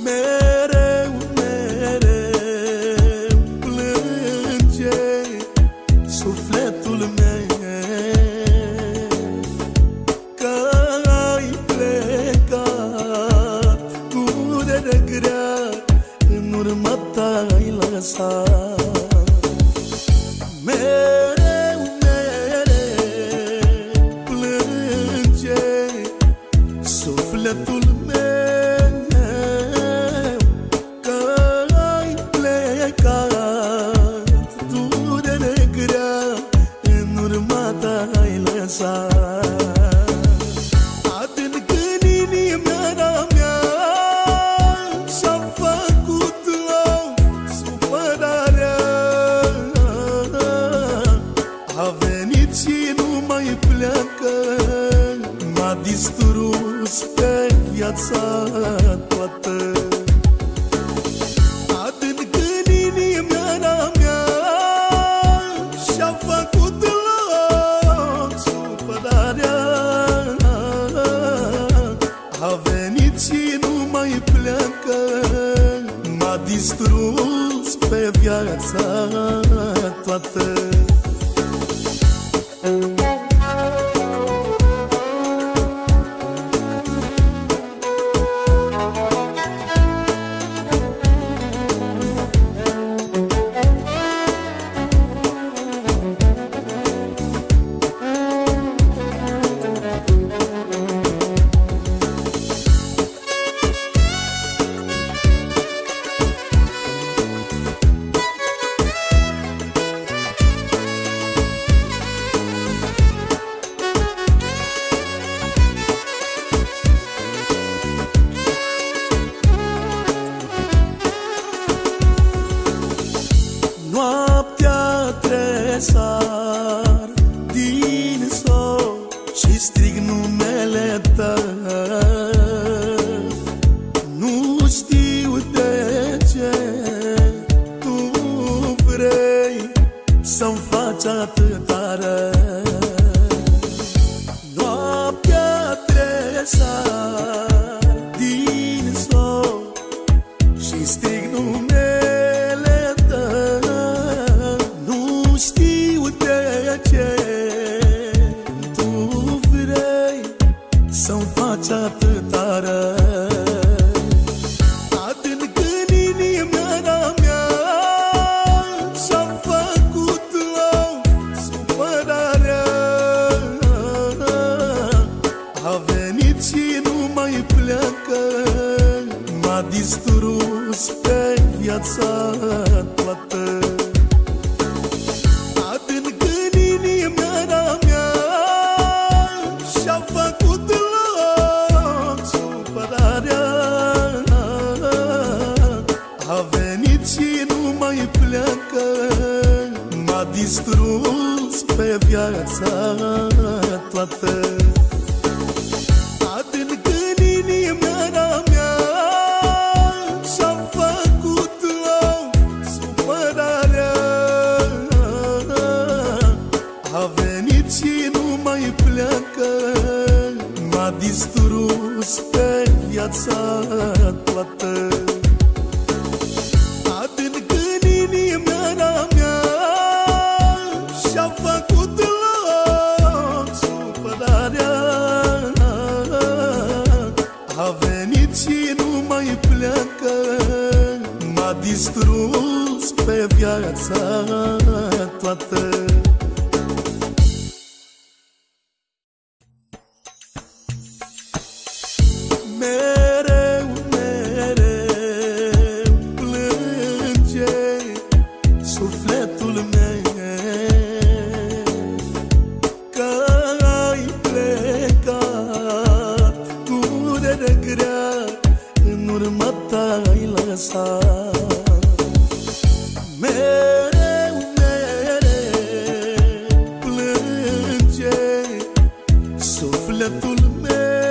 Mereu, mereu plânge sufletul meu că ai plecat, durere grea în urmă t-ai lăsat. Mereu, mereu plânge sufletul meu că ai plecat, durere grea în urma t-ai lăsat. Adânc în inima mea s-a făcut o supărare, a venit și nu mai pleacă, m-a distrus pe viața toată. Adânc în inima mea și-a făcut loc supărarea, a venit și nu mai pleacă, m-a distrus pe viața toată. Noaptea tresar din somn și strig numele tău. Nu știu de ce tu vrei să-mi faci atâta rău. Noaptea tresar din somn și strig numele. Nu știu de ce tu vrei să-mi faci atâta rău. Adânc în inima mea s-a făcut loc supărarea, a venit și nu mai pleacă, m-a distrus pe viața toată. Adânc în inima mea și-a făcut loc supărarea, a venit și nu mai pleacă, m-a distrus pe viața toată. Adânc în inima mea și-a făcut loc supărarea, a venit și nu mai pleacă, m-a distrus pe viața toată. Adânc în inima mea și-a făcut loc supărarea, a venit și nu mai pleacă, m-a distrus pe viața toată. Mereu, mereu plânge sufletul meu că ai plecat, durere grea în urmă t-ai lăsat. Mereu, mereu plânge sufletul meu